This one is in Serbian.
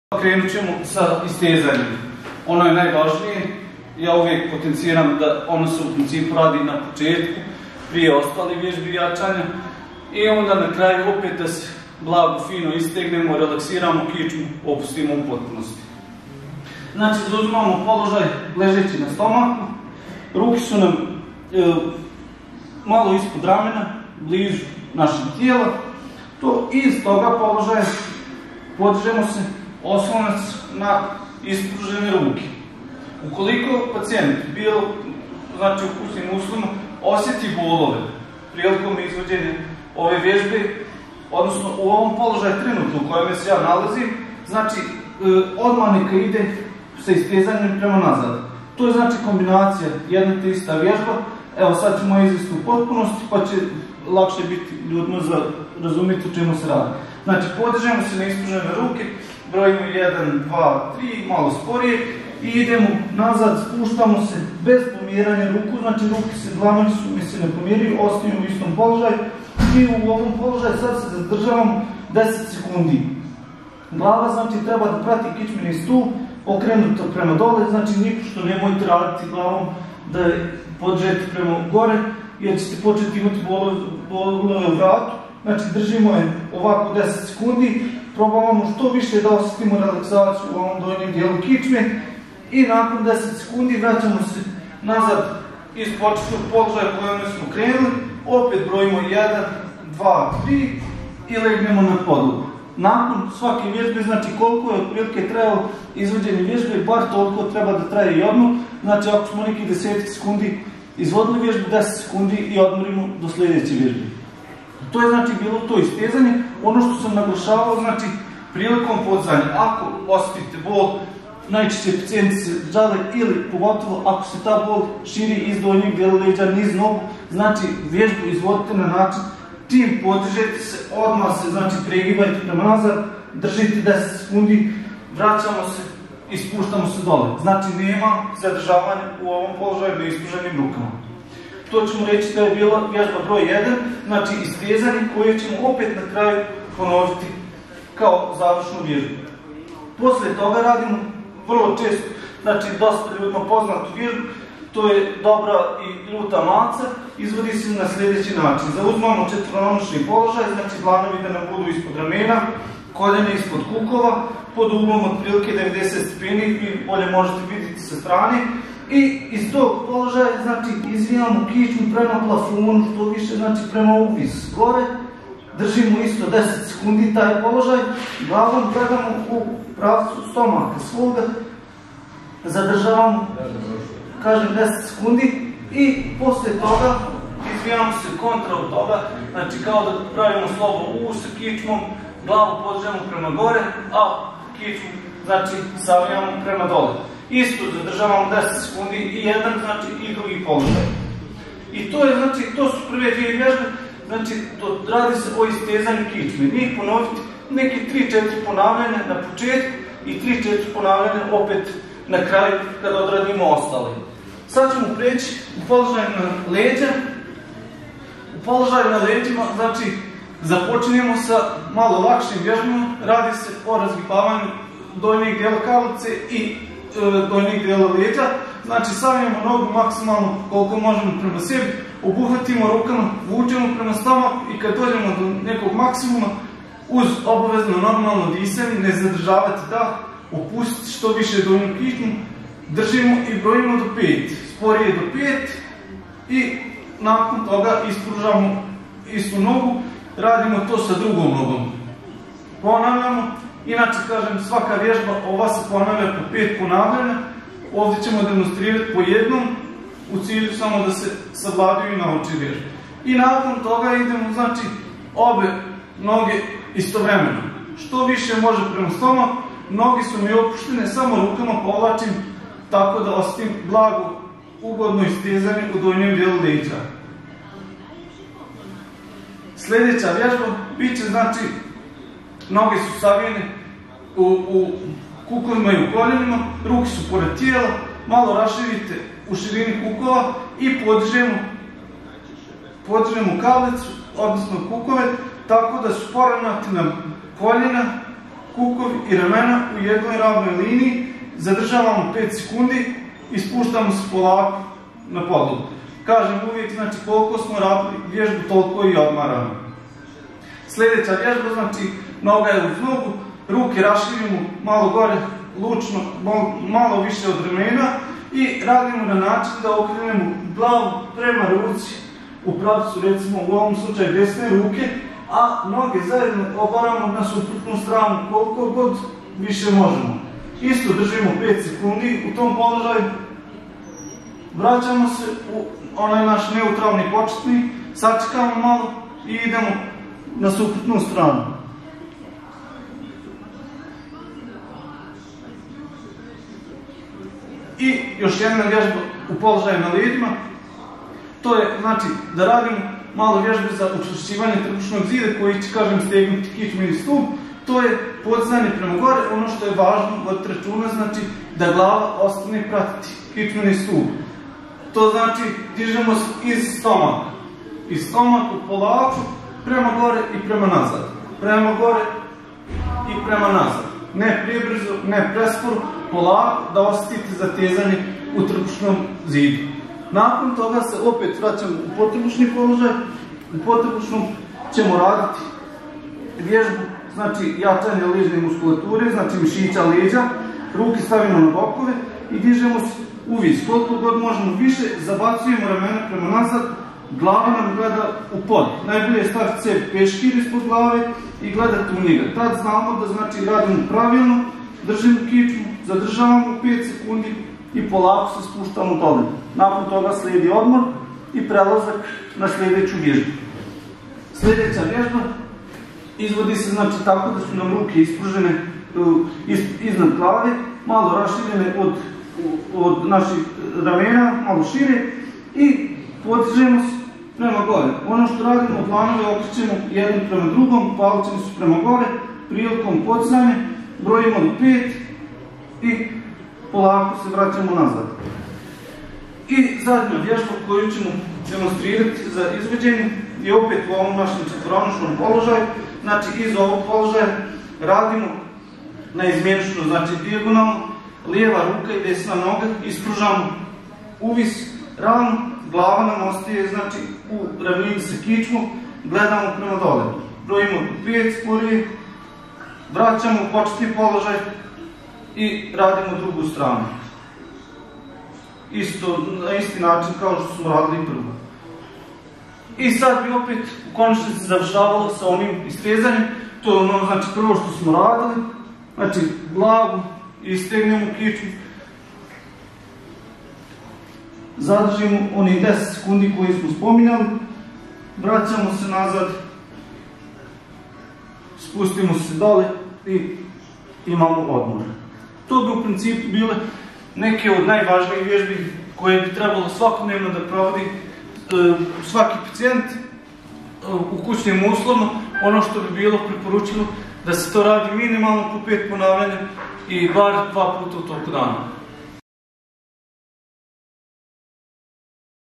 Krenut ćemo sa istezanjem. Ono je najvažnije. Ja uvijek potenciram da ono se u principu radi na početku, prije ostali vježbi jačanja. I onda na kraju opet da se blago, fino istegnemo, relaksiramo kičmu, opustimo u potpunosti. Znači, zauzimamo položaj ležeći na stomaku. Ruke su nam malo ispod ramena, blizu našeg tijela. To iz toga položaja podižemo se oslonac na ispružene ruke. Ukoliko pacijent bilo, znači u kućnim uslovima, osjeti bolove prilikom izvođenja ove vježbe, odnosno u ovom položaju trenutno u kojem se ja nalazim, znači odmah neka ide sa istezanjem prema nazad. To je znači kombinacija jedna te ista vježba. Evo sad ćemo izvesti u potpunosti pa će lakše biti ljudima za razumjeti o čemu se radi. Znači podižemo se na ispružene ruke, brojimo 1, 2, 3, malo sporije i idemo nazad, spuštamo se bez pomjeranja ruku, znači ruke se dlanovi mi se ne pomjeraju, ostajemo u istom položaju i u ovom položaju sad se zadržavamo 10 sekundi. Glava znači treba da prati kičmeni stup, okrenuto prema dole, znači nipošto nemojte raditi glavom da je podižete prema gore jer ćete početi imati bolove u vratu. Znači držimo je ovako 10 sekundi, probavamo što više da osjetimo relaksaciju u ovom donjem dijelu kičme i nakon 10 sekundi vraćamo se nazad iz početnog položaja kojem smo krenuli, opet brojimo 1, 2, 3 i legnemo na podlogu. Nakon svake vježbe, znači koliko je otprilike trajalo izvođenje vježbe, bar toliko treba da traje i odmor. Znači ako smo neki 10 sekundi izvodili vježbu, 10 sekundi i odmorimo do sljedeće vježbe. To je znači bilo to istezanje. Ono što sam naglašavao, znači prilikom podzanja, ako osjetite bol, najčešće pacijenti se žale ili pogotovo ako se ta bol širi iz donjeg dijela leđa niz nogu, znači vježbu izvodite na način čim podižete se, odmah se znači pregibajte prema nazad, držite 10 sekundi, vraćamo se i spuštamo se dole. Znači nema zadržavanja u ovom položaju na ispruženim rukama. To ćemo reći da je bila vježba broj 1, znači istezanje koje ćemo opet na kraju ponoviti kao završnu vježbu. Poslije toga radimo vrlo često, znači dosta ljudima poznatu vježbu, to je dobra i ljuta maca, izvodi se na sljedeći način. Zauzmamo četvronošni položaj, znači dlanovi da nam budu ispod ramena, koljene ispod kukova, pod uglom otprilike 90 stepeni, vi bolje možete vidjeti sa strane. I iz tog položaja, znači, izvijamo kičmu prema plafonu, što više, znači, prema uvis gore. Držimo isto 10 sekundi taj položaj, glavom gledamo u pravcu stomaka svoga, zadržavamo, kažem, 10 sekundi i poslije toga izvijamo se kontra od toga, znači kao da pravimo slovo U sa kičmom, glavu podižemo prema gore, a kičmu, znači, savijamo prema dole. Isto zadržavamo 10 sekundi i jedan, znači i drugi položaj. I to je, znači, to su prve dvije vježbe, znači, radi se o istezanju kičme. Njih ponoviti neki 3-4 ponavljanja na početku i 3-4 ponavljanja opet na kraju kada odradimo ostale. Sad ćemo preći u položaj na leđa. U položaju na leđima, znači, započinjemo sa malo lakšim vježbama. Radi se o razgibavanju donjeg dijela kavlice i donjeg dijela leđa. Znači savijemo nogu maksimalno koliko možemo prema sebi, obuhvatimo rukama, vučemo prema stomaku i kad dođemo do nekog maksimuma, uz obavezno normalno disanje, ne zadržavati dah, opustiti što više donju kičmu, držimo i brojimo do 5, sporije do 5 i nakon toga ispružamo istu nogu, radimo to sa drugom nogom. Ponavljamo. Inače, kažem, svaka vježba ova se ponavlja po 5 ponavljanja. Ovdje ćemo demonstrirati po jednom, u cilju samo da se savladaju i nauči vježba. I nakon toga idemo, znači, obe noge istovremeno. Što više može prema stomaku, noge su mi opuštene, samo rukama povlačim tako da ostavim blago, ugodno istezanje u donjem dijelu leđa. Sljedeća vježba bit će, znači, noge su savijene u kukovima i u koljenima, ruke su pored tijela, malo raširite u širini kukova i podižemo kavlicu, odnosno kukove, tako da su poravnati nam koljena kukovi i ramena u jednoj ravnoj liniji, zadržavamo 5 sekundi i spuštamo se polako na podlogu. Kažem uvijek, znači koliko smo radili vježbu, toliko i odmaramo. Sljedeća vježba, znači noga je uz nogu, ruke raširimo malo gore, lučno, malo više od ramena i radimo na način da okrenemo glavu prema ruci u pravcu, recimo u ovom slučaju desne ruke, a noge zajedno obaramo na suprotnu stranu koliko god više možemo. Isto držimo 5 sekundi u tom položaju, vraćamo se u onaj naš neutralni početni, sačekamo malo i idemo na suprotnu stranu. I još jedna vježba u položaju na leđima, to je znači da radimo malo vježbe za učvršćivanje trbušnog zida koji će, kažem, stegnuti kičmeni stup. To je podizanje prema gore, ono što je važno voditi računa, znači da glava ostane pratiti kičmeni stup. To znači dižemo se iz stomaka polako prema gore i prema nazad. Prema gore i prema nazad. Ne prebrzo, ne presporo, polako da osjetite zatezanje u trbušnom zidu. Nakon toga se opet vraćamo u potrbušni položaj. U potrbušnom ćemo raditi vježbu, znači jačanje leđne muskulature, znači mišića leđa, ruke stavimo na bokove i dižemo se u vis. Koliko god možemo više, zabacujemo ramena prema nazad, glava nam gleda u pod. Najbolje je staviti se peškir ispod glave i gledati u njega. Tad znamo da znači radimo pravilno, držimo kičmu, zadržavamo 5 sekundi i polako se spuštamo dole. Nakon toga slijedi odmor i prelazak na sljedeću vježbu. Sljedeća vježba izvodi se znači tako da su nam ruke ispružene iznad glave, malo raširene od naših ramena, malo šire i podižemo se prema gore. Ono što radimo, dlanove okrećemo jedan prema drugom, palčani su prema gore, prilikom podizanja brojimo do 5 i polako se vraćamo nazad. I zadnja vježba koju ćemo demonstrirati za izvođenje je opet u ovom našem četvoronošnom položaju. Znači iz ovog položaja radimo na izmjenično, znači dijagonalno, lijeva ruka i desna noga, ispružamo uvis ravno, glava nam ostaje znači u ravnini sa kičmom, gledamo prema dole. Brojimo 5 sporije, vraćamo u početni položaj i radimo drugu stranu. Na isti način kao što smo radili prvo. I sad bi opet u konačnici završavalo sa onim istezanjem. To je ono znači prvo što smo radili. Znači glavu istegnemo kičmu. Zadržimo onih 10 sekundi koji smo spominjali. Vraćamo se nazad. Spustimo se dole i imamo odmor. To bi u principu bile neke od najvažnijih vježbi koje bi trebalo svakodnevno da provodi svaki pacijent u kućnim uslovima. Ono što bi bilo preporučeno da se to radi minimalno po 5 ponavljanja i bar 2 puta u toku dana.